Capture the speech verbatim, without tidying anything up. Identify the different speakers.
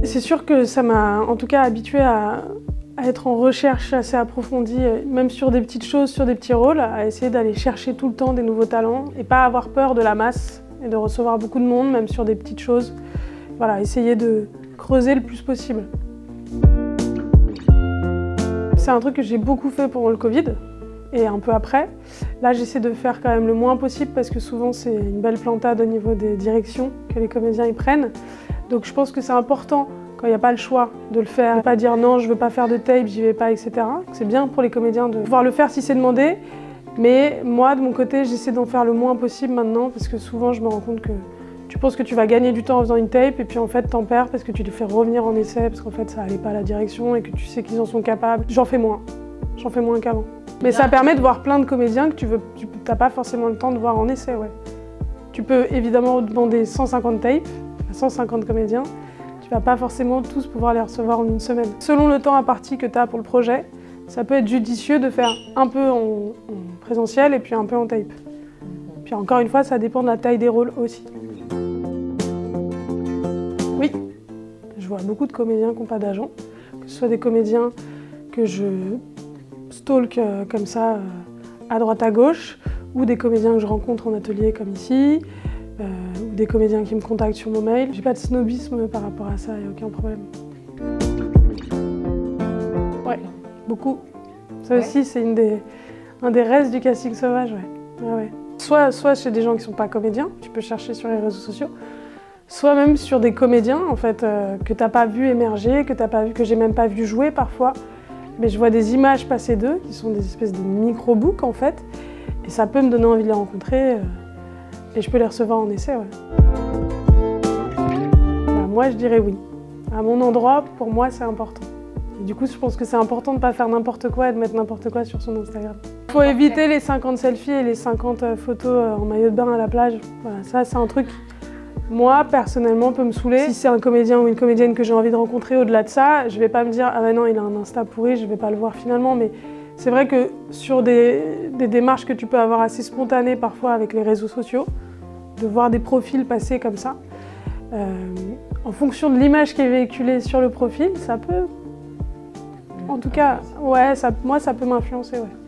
Speaker 1: C'est sûr que ça m'a en tout cas habituée à, à être en recherche assez approfondie, même sur des petites choses, sur des petits rôles, à essayer d'aller chercher tout le temps des nouveaux talents et pas avoir peur de la masse et de recevoir beaucoup de monde, même sur des petites choses. Voilà, essayer de creuser le plus possible. C'est un truc que j'ai beaucoup fait pendant le Covid et un peu après. Là, j'essaie de faire quand même le moins possible parce que souvent c'est une belle plantade au niveau des directions que les comédiens y prennent. Donc je pense que c'est important, quand il n'y a pas le choix, de le faire. Ne pas dire non, je veux pas faire de tape, j'y vais pas, et cetera. C'est bien pour les comédiens de pouvoir le faire si c'est demandé. Mais moi, de mon côté, j'essaie d'en faire le moins possible maintenant parce que souvent je me rends compte que tu penses que tu vas gagner du temps en faisant une tape et puis en fait t'en perds parce que tu les fais revenir en essai parce qu'en fait ça allait pas à la direction et que tu sais qu'ils en sont capables. J'en fais moins. J'en fais moins qu'avant. Mais ça permet de voir plein de comédiens que tu veux, tu n'as pas forcément le temps de voir en essai. Ouais. Tu peux évidemment demander cent cinquante tapes à cent cinquante comédiens. Tu vas pas forcément tous pouvoir les recevoir en une semaine. Selon le temps imparti que tu as pour le projet, ça peut être judicieux de faire un peu en, en présentiel et puis un peu en tape. Puis encore une fois, ça dépend de la taille des rôles aussi. Oui, je vois beaucoup de comédiens qui n'ont pas d'agent, que ce soit des comédiens que je stalk euh, comme ça euh, à droite à gauche, ou des comédiens que je rencontre en atelier comme ici, euh, ou des comédiens qui me contactent sur mon mail. J'ai pas de snobisme par rapport à ça, il n'y a aucun problème. Ouais, beaucoup. Ça ouais. aussi, c'est des, un des restes du casting sauvage. Ouais. Ouais, ouais. Soit, soit chez des gens qui ne sont pas comédiens, tu peux chercher sur les réseaux sociaux, soit même sur des comédiens en fait, euh, que tu n'as pas vu émerger, que, t'as pas vu, que j'ai même pas vu jouer parfois. Mais je vois des images passer d'eux, qui sont des espèces de micro-books en fait, et ça peut me donner envie de les rencontrer, euh, et je peux les recevoir en essai. Ouais. Bah, moi je dirais oui. À mon endroit, pour moi c'est important. Et du coup je pense que c'est important de ne pas faire n'importe quoi et de mettre n'importe quoi sur son Instagram. Il faut éviter les cinquante selfies et les cinquante photos en maillot de bain à la plage. Voilà, ça c'est un truc, moi personnellement, peut me saouler. Si c'est un comédien ou une comédienne que j'ai envie de rencontrer au-delà de ça, je vais pas me dire « Ah ben non, il a un Insta pourri, je vais pas le voir finalement ». Mais c'est vrai que sur des, des démarches que tu peux avoir assez spontanées parfois avec les réseaux sociaux, de voir des profils passer comme ça, euh, en fonction de l'image qui est véhiculée sur le profil, ça peut... En tout cas, ouais, ça, moi ça peut m'influencer. Ouais.